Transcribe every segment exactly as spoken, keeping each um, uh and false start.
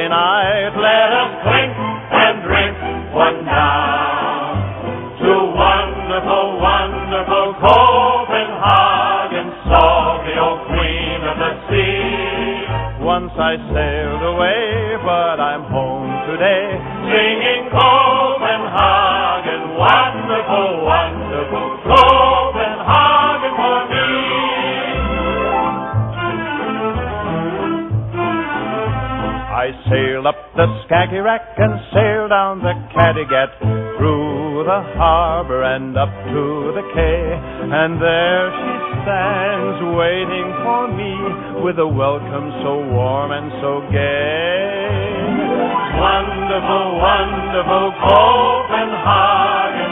merry night. Let us clink and drink one down to wonderful, wonderful Copenhagen, salty old queen of the sea. Once I sailed away, but I'm home today, singing Copenhagen, wonderful, wonderful Copenhagen for me. I sailed up the Skagerrak and sailed down the Kattegat, through the harbor and up to the quay, and there she stands waiting for me with a welcome so warm and so gay. Wonderful, wonderful Copenhagen.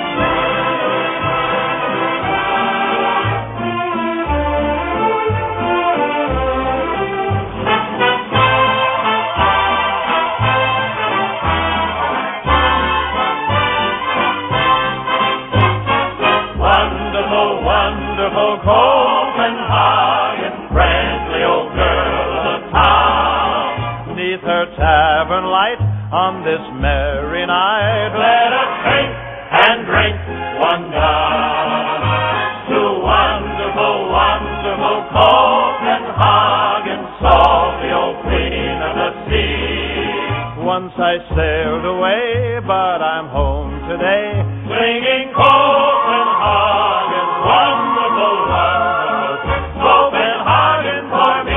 Wonderful Copenhagen, friendly old girl of the town. Neath her tavern light on this merry night, let us drink and drink one down to wonderful, wonderful Copenhagen, salty old queen of the sea. Once I sailed away, but I'm home today, singing Copenhagen, wonderful, wonderful Copenhagen for me.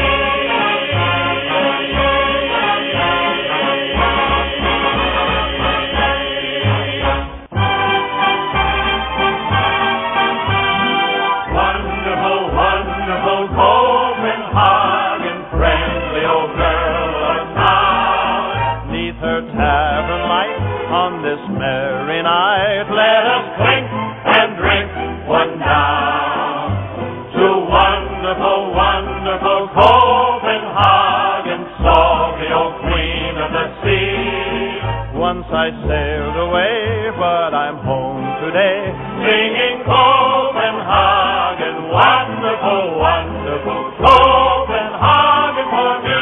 Wonderful, wonderful Copenhagen, friendly old girl of town. Neath her tavern light on this merry night, let us clink and drink one down to wonderful, wonderful Copenhagen, salty old queen of the sea. Once I sailed away, but I'm home today, singing Copenhagen, wonderful, wonderful Copenhagen for me.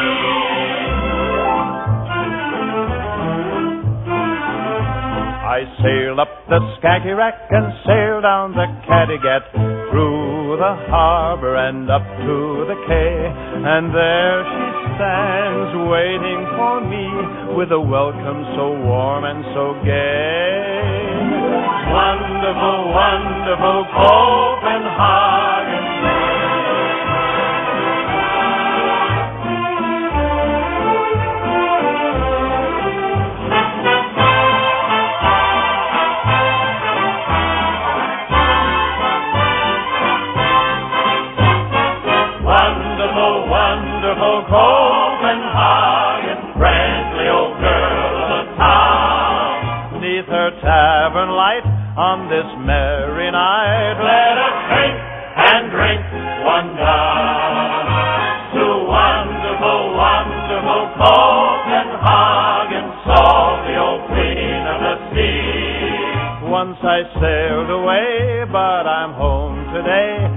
I sailed up the Skagerrak and sailed down the Kattegat, through the harbor and up to the quay, and there she stands waiting for me with a welcome so warm and so gay. Wonderful, wonderful Copenhagen. Wonderful Copenhagen, friendly old girl of the town. Neath her tavern light on this merry night, let us drink and drink one down to wonderful, wonderful Copenhagen, salty old queen of the sea. Once I sailed away, but I'm home today,